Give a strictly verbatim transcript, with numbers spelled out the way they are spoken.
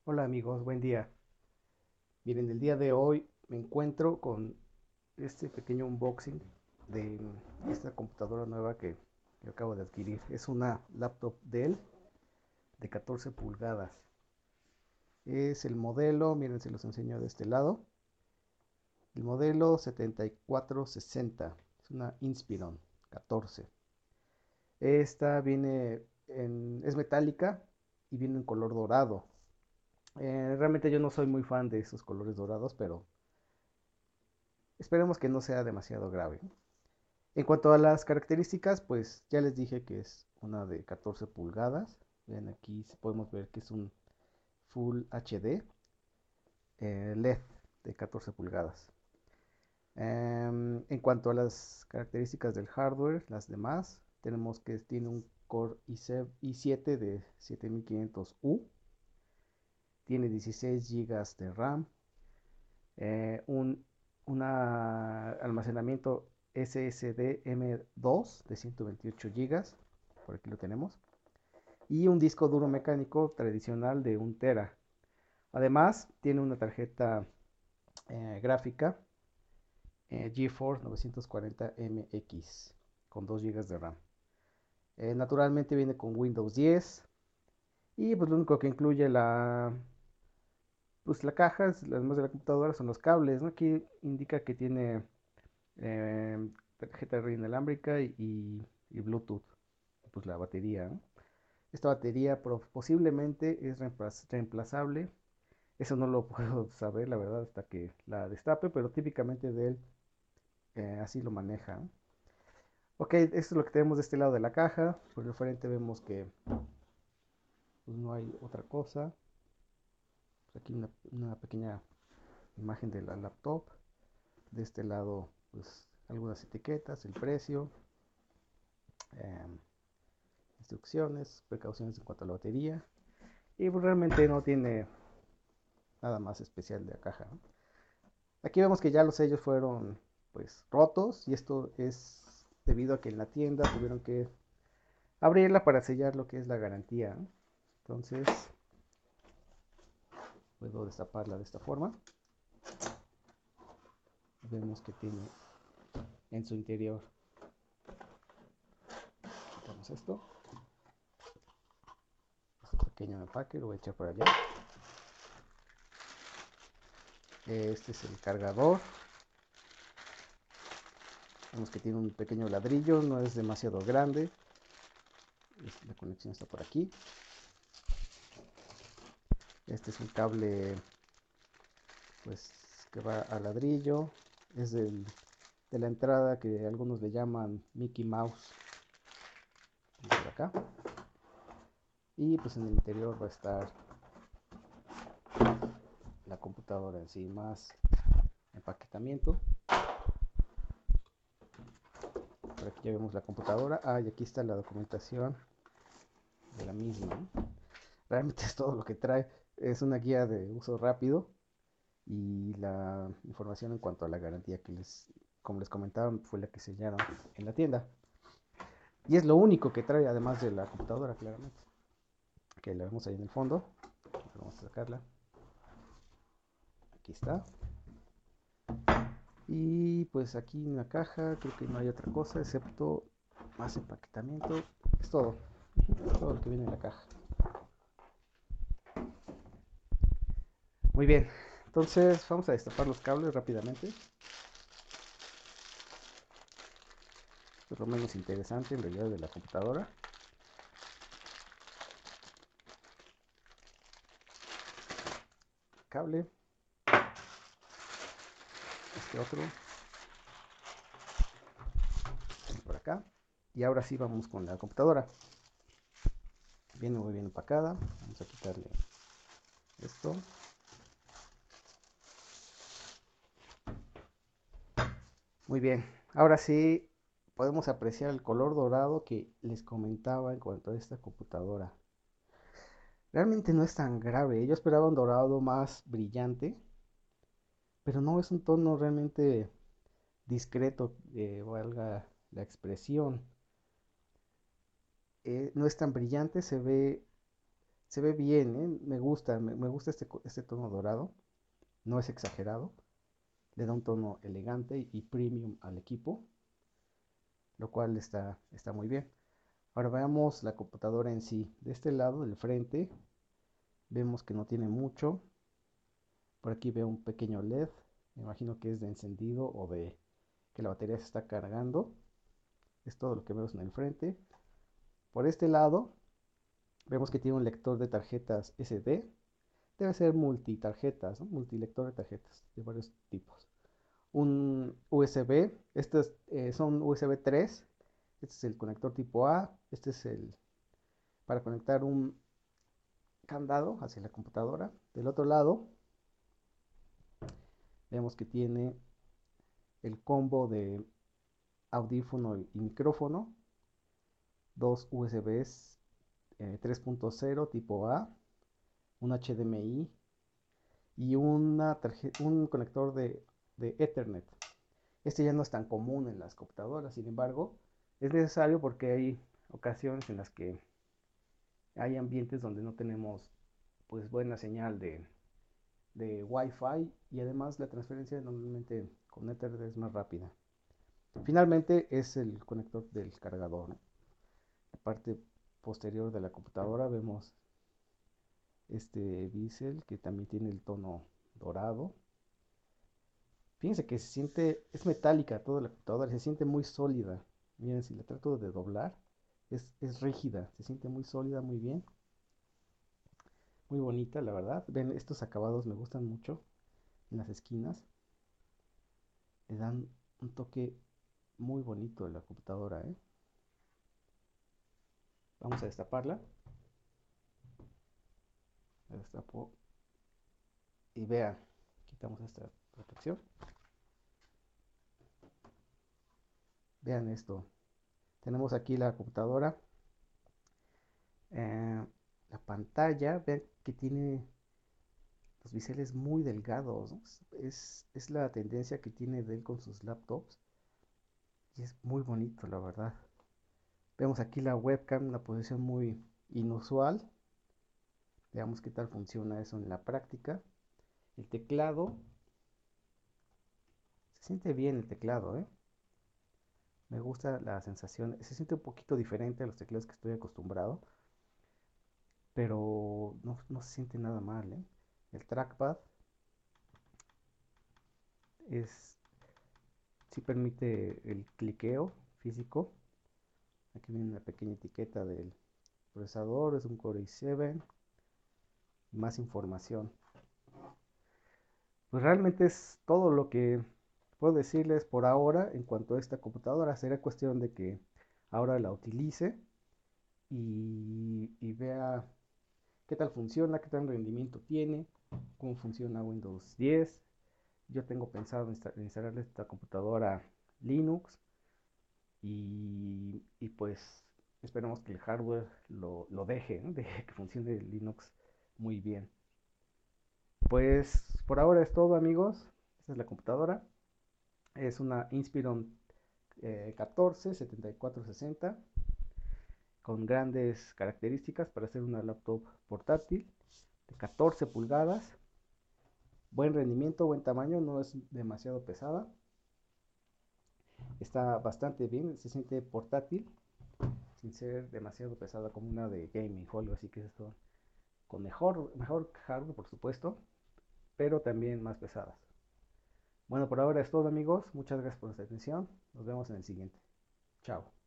Hola amigos, buen día. Miren, el día de hoy me encuentro con este pequeño unboxing de esta computadora nueva que, que acabo de adquirir. Es una laptop Dell de catorce pulgadas. Es el modelo, miren, se los enseño de este lado. El modelo setenta y cuatro sesenta. Es una Inspiron catorce. Esta viene en, es metálica y viene en color dorado. Eh, realmente yo no soy muy fan de esos colores dorados, pero esperemos que no sea demasiado grave. En cuanto a las características, pues ya les dije que es una de catorce pulgadas. Ven aquí podemos ver que es un Full H D eh, L E D de catorce pulgadas. Em, en cuanto a las características del hardware, las demás, tenemos que tiene un Core i siete de siete mil quinientos U, tiene dieciséis gigas de RAM, eh, un una almacenamiento S S D M dos de ciento veintiocho gigas, por aquí lo tenemos, y un disco duro mecánico tradicional de un tera. Además, tiene una tarjeta eh, gráfica eh, GeForce novecientos cuarenta M X con dos gigas de RAM. Eh, naturalmente viene con Windows diez y pues lo único que incluye la, pues, la caja, además de la computadora, son los cables, ¿no? Aquí indica que tiene eh, tarjeta red inalámbrica y, y, y Bluetooth, pues la batería, ¿no? Esta batería posiblemente es reemplazable. Eso no lo puedo saber, la verdad, hasta que la destape, pero típicamente de él eh, así lo maneja. Ok, esto es lo que tenemos de este lado de la caja. Por el frente vemos que pues, no hay otra cosa. Aquí una, una pequeña imagen de la laptop. De este lado, pues algunas etiquetas, el precio, eh, instrucciones, precauciones en cuanto a la batería. Y pues, realmente no tiene nada más especial de la caja, ¿no? Aquí vemos que ya los sellos fueron pues rotos y esto es debido a que en la tienda tuvieron que abrirla para sellar lo que es la garantía, ¿no? Entonces puedo destaparla de esta forma. Vemos que tiene en su interior, quitamos esto, este pequeño empaque lo voy a echar por allá. Este es el cargador. Vemos que tiene un pequeño ladrillo, no es demasiado grande. La conexión está por aquí. Este es un cable pues que va al ladrillo. Es del, de la entrada que algunos le llaman Mickey Mouse. Por acá. Y pues en el interior va a estar la computadora en sí, más empaquetamiento. Por aquí ya vemos la computadora. Ah, y aquí está la documentación de la misma. Realmente es todo lo que trae. Es una guía de uso rápido y la información en cuanto a la garantía que les, como les comentaba, fue la que sellaron en la tienda. Y es lo único que trae, además de la computadora, claramente. Que la vemos ahí en el fondo. Vamos a sacarla. Aquí está. Y pues aquí en la caja creo que no hay otra cosa excepto más empaquetamiento. Es todo. Es todo lo que viene en la caja. Muy bien. Entonces vamos a destapar los cables rápidamente. Esto es lo menos interesante en realidad de la computadora. Cable. Este otro. Por acá. Y ahora sí vamos con la computadora. Viene muy bien empacada. Vamos a quitarle esto. Muy bien. Ahora sí podemos apreciar el color dorado que les comentaba en cuanto a esta computadora. Realmente no es tan grave. Yo esperaba un dorado más brillante, pero no es un tono realmente discreto, eh, valga la expresión. Eh, no es tan brillante, se ve Se ve bien, ¿eh? Me gusta, me, me gusta este, este tono dorado. No es exagerado. Le da un tono elegante y, y premium al equipo, lo cual está, está muy bien. Ahora veamos la computadora en sí. De este lado, del frente, vemos que no tiene mucho. Por aquí veo un pequeño L E D. Me imagino que es de encendido o de que la batería se está cargando. Es todo lo que vemos en el frente. Por este lado, vemos que tiene un lector de tarjetas S D. Debe ser multitarjetas, ¿no? Multilector de tarjetas de varios tipos. Un U S B. Estos eh, son U S B tres. Este es el conector tipo A. Este es el para conectar un candado hacia la computadora. Del otro lado, vemos que tiene el combo de audífono y micrófono. Dos U S Bs eh, tres punto cero tipo A. Un H D M I y una un conector de, de Ethernet. Este ya no es tan común en las computadoras, sin embargo, es necesario porque hay ocasiones en las que hay ambientes donde no tenemos pues buena señal de, de Wi-Fi y además la transferencia normalmente con Ethernet es más rápida. Finalmente es el conector del cargador, ¿no? La parte posterior de la computadora vemos este bisel que también tiene el tono dorado. Fíjense que se siente, es metálica toda la computadora, se siente muy sólida. Miren, si la trato de doblar, es, es rígida, se siente muy sólida, muy bien, muy bonita, la verdad. Ven, estos acabados me gustan mucho en las esquinas, le dan un toque muy bonito a la computadora, ¿eh? Vamos a destaparla, la destapo y vean, quitamos esta protección. Vean esto, tenemos aquí la computadora, eh, la pantalla, vean que tiene los biseles muy delgados, ¿no? Es, es la tendencia que tiene Dell con sus laptops y es muy bonito, la verdad. Vemos aquí la webcam, una posición muy inusual. Veamos qué tal funciona eso en la práctica. El teclado, se siente bien el teclado, ¿eh? Me gusta la sensación, se siente un poquito diferente a los teclados que estoy acostumbrado, pero no, no se siente nada mal, ¿eh? El trackpad es, sí permite el cliqueo físico. Aquí viene una pequeña etiqueta del procesador, es un Core i siete. Más información. Pues realmente es todo lo que puedo decirles por ahora en cuanto a esta computadora. Será cuestión de que ahora la utilice y, y vea qué tal funciona, qué tal rendimiento tiene, cómo funciona Windows diez. Yo tengo pensado instalarle esta computadora Linux y, y pues esperemos que el hardware lo, lo deje, ¿no? Deje que funcione Linux muy bien. Pues por ahora es todo, amigos. Esta es la computadora. Es una Inspiron eh, catorce setenta y cuatro sesenta con grandes características para ser una laptop portátil de catorce pulgadas. Buen rendimiento, buen tamaño, no es demasiado pesada. Está bastante bien, se siente portátil sin ser demasiado pesada como una de gaming o algo así, que es esto con mejor, mejor hardware, por supuesto, pero también más pesadas. Bueno, por ahora es todo, amigos. Muchas gracias por su atención. Nos vemos en el siguiente. Chao.